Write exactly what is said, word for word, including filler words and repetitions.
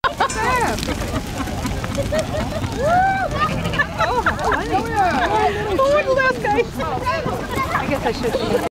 Oh, funny. Oh, look at those guys. I guess I should.